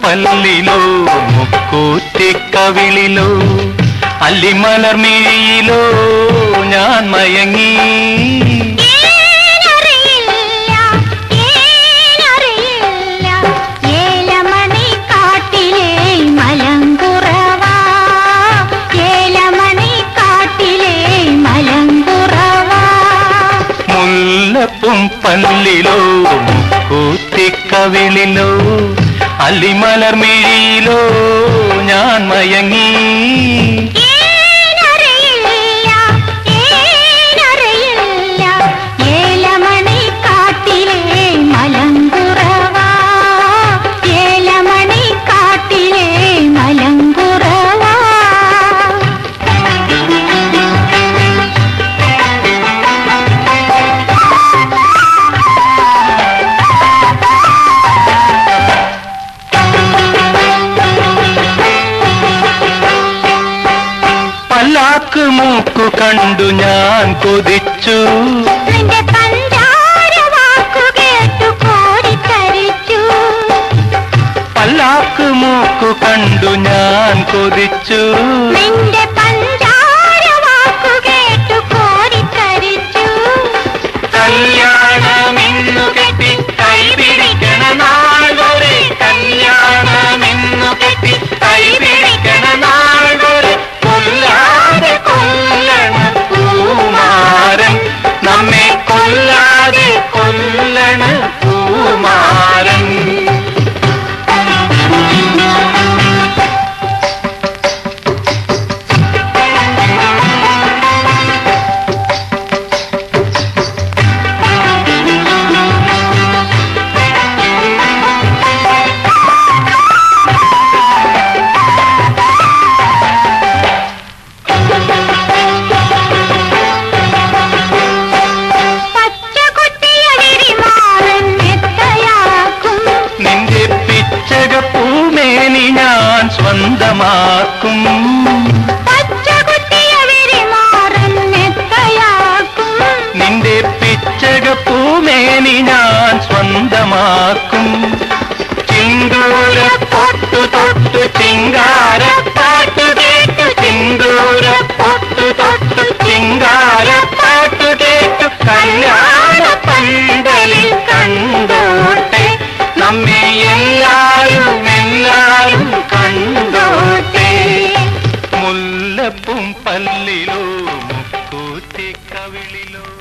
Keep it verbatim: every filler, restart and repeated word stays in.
പല്ലിലോ മുക്കൂറ്റിക്കവിളിലോ അല്ലിമലർമിഴിയിലോ ഞാൻ മയങ്ങി. മുല്ലപ്പും പല്ലിലോ മുക്കൂറ്റിക്കവിളിലോ അല്ലിമലർമിഴിയിലോ ഞാൻ മയങ്ങി. പല്ലാക്ക് മൂക്കു കണ്ടു ഞാൻ കൊതിച്ചു. നിന്റെ പഞ്ചാര വാക്കു കേട്ടു കോരിത്തരിച്ചു. പല്ലാക്ക് മൂക്കു കണ്ടു ഞാൻ കൊതിച്ചു. നിന്റെ പഞ്ചാര വാക്കു കേട്ടു കോരിത്തരിച്ചു. കല്യാണമെന്നു കെട്ടി കൈപിടിക്കണ നാൾ വരെ, കല്യാണമെന്നു കെട്ടി കൈപിടിക്കണ നാൾ വരെ കൊല്ലാതെ കൊല്ലണ പൂമാരൻ, നമ്മെ കൊല്ലാതെ കൊല്ലണ പൂമാരൻ. ഞാൻ സ്വന്തമാക്കും. നിന്റെ പിച്ചകപ്പൂമേനി ഞാൻ സ്വന്തമാക്കും. ചിന്തൂര പൊട്ടു തൊട്ടു ചിങ്കാര പാട്ടു കേട്ടു, ചിന്തൂര പൊട്ടു തൊട്ടു ചിങ്കാര പാട്ടു കേട്ടു കല്യാണ പന്തലിൽ കണ്ടോട്ടെ, നമ്മെ എല്ലാരും എല്ലാരും കണ്ടോട്ടെ. മുല്ലപ്പും പല്ലിലോ മുക്കൂറ്റിക്കവിളിലോ